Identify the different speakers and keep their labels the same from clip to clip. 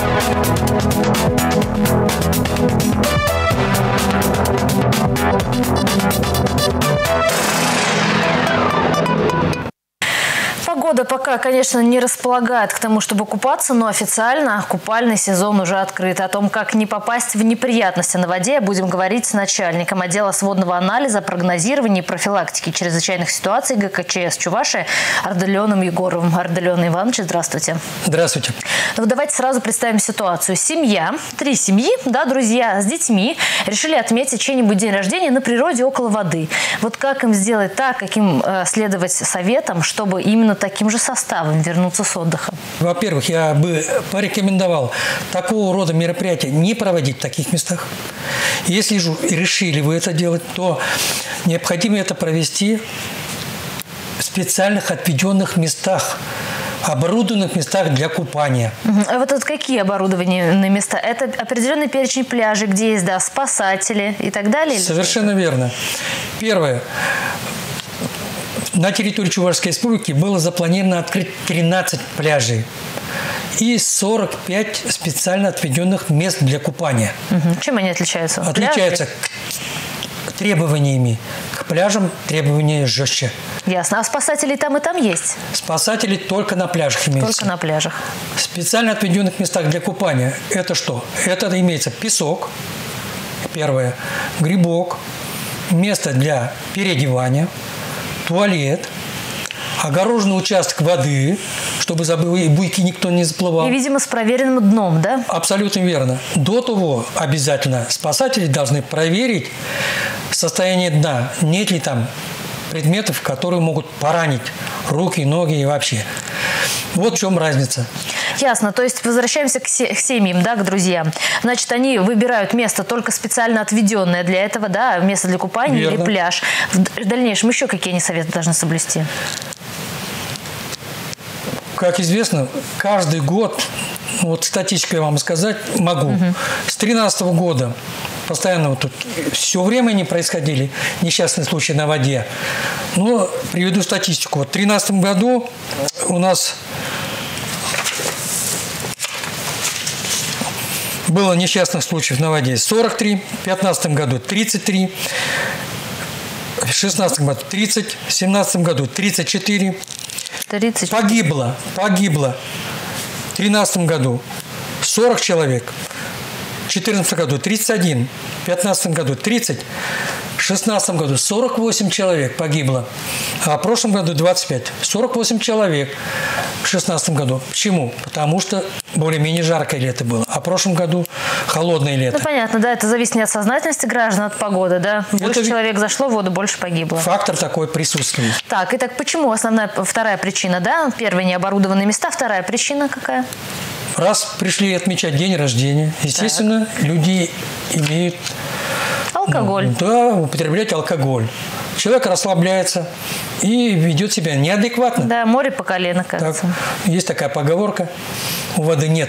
Speaker 1: Погода пока, конечно, не располагает к тому, чтобы купаться, но официально купальный сезон уже открыт. О том, как не попасть в неприятности на воде, будем говорить с начальником отдела сводного анализа, прогнозирования и профилактики чрезвычайных ситуаций ГКЧС Чувашии Арделеном Егоровым. Арделен Иванович, здравствуйте.
Speaker 2: Здравствуйте.
Speaker 1: Ну, давайте сразу представим ситуацию. Семья, 3 семьи, да, друзья с детьми решили отметить чей-нибудь день рождения на природе около воды. Вот как им сделать так, каким следовать советам, чтобы именно таким же составом вернуться с отдыха?
Speaker 2: Во-первых, я бы порекомендовал такого рода мероприятия не проводить в таких местах. Если же решили вы это делать, то необходимо это провести в специальных отведенных местах, оборудованных местах для купания.
Speaker 1: А вот это какие оборудованные места? Это определенный перечень пляжей, где есть, да, спасатели и так далее?
Speaker 2: Совершенно верно. Первое. На территории Чувашской республики было запланировано открыть 13 пляжей и 45 специально отведенных мест для купания.
Speaker 1: Чем они отличаются?
Speaker 2: Отличаются требованиями. К пляжам требования жестче.
Speaker 1: Ясно. А спасатели там и там есть?
Speaker 2: Спасатели только на пляжах имеются.
Speaker 1: Только на пляжах.
Speaker 2: В специально отведенных местах для купания это что? Это имеется песок, первое, грибок, место для переодевания, туалет, огороженный участок воды, чтобы за буйки никто не заплывал.
Speaker 1: И, видимо, с проверенным дном, да?
Speaker 2: Абсолютно верно. До того обязательно спасатели должны проверить состояние дна, нет ли там предметов, которые могут поранить руки, ноги и вообще. Вот в чем разница.
Speaker 1: Ясно. То есть возвращаемся к семьям, да, к друзьям. Значит, они выбирают место только специально отведенное для этого, да, место для купания. Верно. Или пляж. В дальнейшем еще какие они советы должны соблюсти?
Speaker 2: Как известно, каждый год, вот статистику я вам сказать могу, с 2013 года постоянно вот тут все время не происходили несчастные случаи на воде. Но приведу статистику. Вот в 2013 году у нас было несчастных случаев на воде 43, в 2015 году 33, в 2016 году 30, в 2017 году 34.
Speaker 1: 30.
Speaker 2: Погибло в 2013 году 40 человек, в 2014 году 31, в 2015 году 30, в 2016 году 48 человек погибло, а в прошлом году 25. 48 человек в 2016 году. Почему? Потому что более-менее жаркое лето было, а в прошлом году холодное лето.
Speaker 1: Ну, понятно, да, это зависит не от сознательности граждан, от погоды, да. Больше человек зашло в воду, больше погибло.
Speaker 2: Фактор такой присутствует.
Speaker 1: Так, итак, почему вторая причина, да? Первая — необорудованные места, вторая причина какая?
Speaker 2: Раз пришли отмечать день рождения, естественно, люди имеют...
Speaker 1: Алкоголь.
Speaker 2: Да, употреблять алкоголь. Человек расслабляется и ведет себя неадекватно.
Speaker 1: Да, море по колено, кажется.
Speaker 2: Так, есть такая поговорка: у воды нет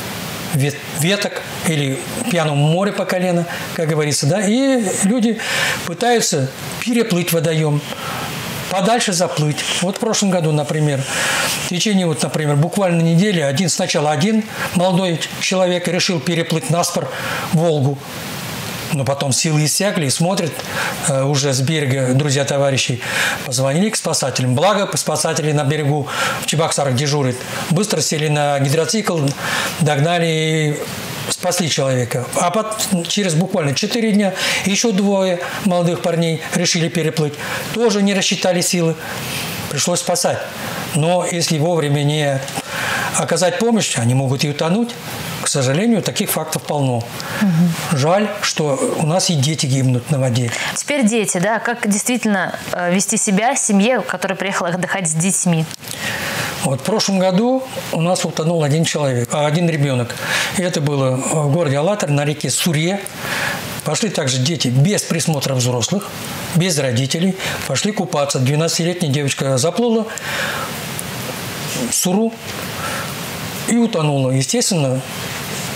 Speaker 2: веток или пьяному море по колено, как говорится, да, и люди пытаются переплыть водоем, подальше заплыть. Вот в прошлом году, например, в течение, например, буквально недели сначала один молодой человек решил переплыть наспор Волгу, но потом силы иссякли, и смотрят уже с берега друзья, товарищи, позвонили к спасателям. Благо, спасатели на берегу в Чебоксарах дежурят. Быстро сели на гидроцикл, догнали и спасли человека. А потом, через буквально 4 дня еще 2 молодых парней решили переплыть. Тоже не рассчитали силы. Пришлось спасать. Но если вовремя не оказать помощь, они могут и утонуть. К сожалению, таких фактов полно. Жаль, что у нас и дети гибнут на воде.
Speaker 1: Теперь дети, да? Как действительно вести себя семье, которая приехала отдыхать с детьми?
Speaker 2: Вот в прошлом году у нас утонул один ребенок. И это было в городе Алатырь на реке Суре. Пошли также дети без присмотра взрослых, без родителей. Пошли купаться. 12-летняя девочка заплыла в Суру и утонула. Естественно,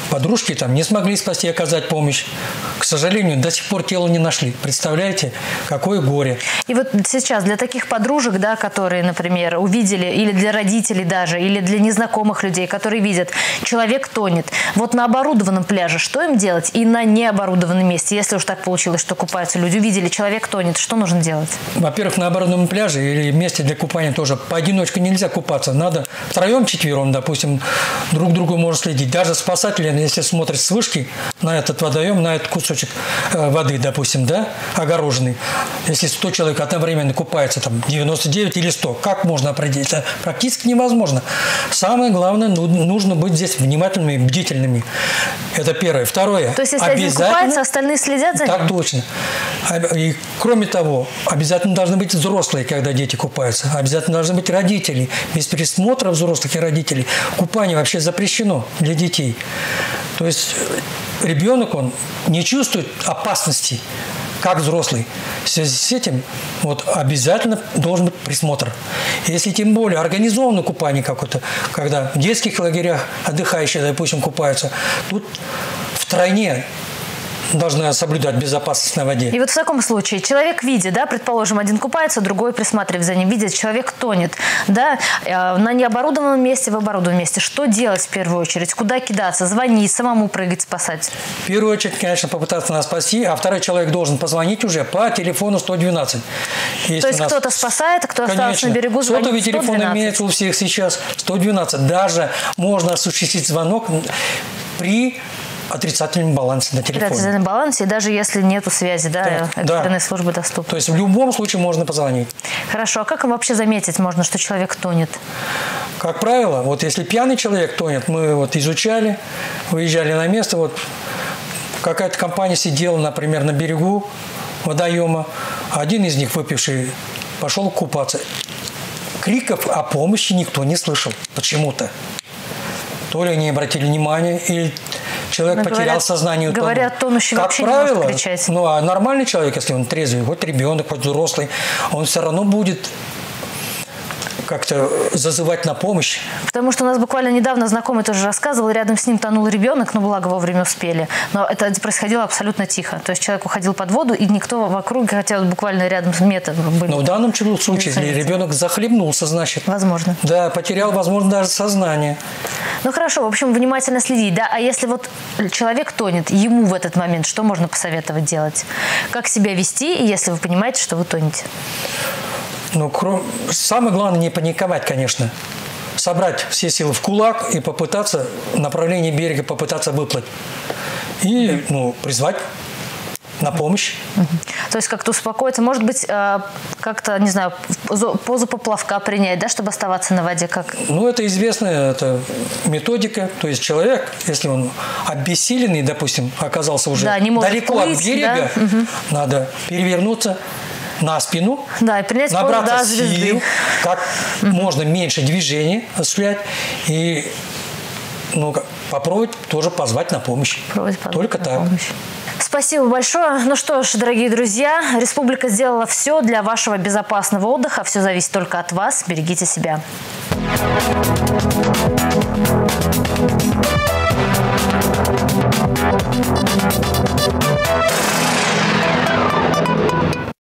Speaker 2: Подружки там не смогли спасти, оказать помощь. К сожалению, до сих пор тело не нашли. Представляете, какое горе.
Speaker 1: И вот сейчас для таких подружек, да, которые, например, увидели, или для родителей даже, или для незнакомых людей, которые видят, человек тонет. Вот на оборудованном пляже что им делать? И на необорудованном месте, если уж так получилось, что купаются люди, увидели, человек тонет, что нужно делать?
Speaker 2: Во-первых, на оборудованном пляже или месте для купания тоже поодиночке нельзя купаться. Надо втроем-четвером, допустим, друг другу можно следить. Даже спасатели, если смотрят с вышки на этот водоем, на этот кусочек воды, допустим, да, огороженный, если 100 человек одновременно купается, там 99 или 100, как можно определить? Это практически невозможно. Самое главное, нужно быть здесь внимательными и бдительными. Это первое. Второе.
Speaker 1: То есть, если один купается, остальные следят за ним?
Speaker 2: Так точно. И кроме того, обязательно должны быть взрослые, когда дети купаются. Обязательно должны быть родители. Без присмотра взрослых и родителей купание вообще запрещено для детей. То есть ребенок, он не чувствует опасности, как взрослый. В связи с этим вот обязательно должен быть присмотр. Если тем более организованное купание какое-то, когда в детских лагерях отдыхающие, допустим, купаются, тут втройне должны соблюдать безопасность на воде.
Speaker 1: И вот в таком случае человек видит, да, предположим, один купается, другой присматривает за ним, видит, человек тонет, да, на необорудованном месте, в оборудованном месте. Что делать в первую очередь? Куда кидаться? Звонить, самому прыгать, спасать?
Speaker 2: В первую очередь, конечно, попытаться нас спасти, а второй человек должен позвонить уже по телефону 112.
Speaker 1: То есть кто-то спасает, а кто остался на берегу, звонит 112.
Speaker 2: Сотовый телефон имеется у всех сейчас 112. Даже можно осуществить звонок при отрицательном балансе на телефоне.
Speaker 1: Отрицательном балансе, и даже если нету связи, да, экстренной службы доступны.
Speaker 2: То есть в любом случае можно позвонить.
Speaker 1: Хорошо. А как вообще заметить можно, что человек тонет?
Speaker 2: Как правило, вот если пьяный человек тонет, мы вот изучали, выезжали на место, вот какая-то компания сидела, например, на берегу водоема, один из них, выпивший, пошел купаться. Криков о помощи никто не слышал почему-то. То ли они обратили внимание, или человек потерял сознание.
Speaker 1: Говорят, тонущий вообще не может кричать.
Speaker 2: Ну, а нормальный человек, если он трезвый, хоть ребенок, хоть взрослый, он все равно будет как-то зазывать на помощь.
Speaker 1: Потому что у нас буквально недавно знакомый тоже рассказывал, рядом с ним тонул ребенок, но благо вовремя успели. Но это происходило абсолютно тихо. То есть человек уходил под воду, и никто вокруг, хотя буквально рядом с метром были.
Speaker 2: Но в данном случае, если ребенок захлебнулся, значит.
Speaker 1: Возможно.
Speaker 2: Да, потерял, возможно, даже сознание.
Speaker 1: Ну хорошо, в общем, внимательно следить, да. А если вот человек тонет, ему в этот момент что можно посоветовать делать? Как себя вести, если вы понимаете, что вы тонете?
Speaker 2: Ну, самое главное не паниковать, конечно. Собрать все силы в кулак и попытаться в направлении берега попытаться выплыть. И призвать на помощь.
Speaker 1: То есть как-то успокоиться. Может быть, как-то, не знаю, позу поплавка принять, да, чтобы оставаться на воде?
Speaker 2: Ну, это известная методика. То есть человек, если он обессиленный, допустим, оказался уже далеко от берега, надо перевернуться на спину,
Speaker 1: да, и принять
Speaker 2: набраться сил, как можно меньше движений осуществлять и попробовать тоже позвать на помощь. Только так.
Speaker 1: Спасибо большое. Ну что ж, дорогие друзья, республика сделала все для вашего безопасного отдыха. Все зависит только от вас. Берегите себя.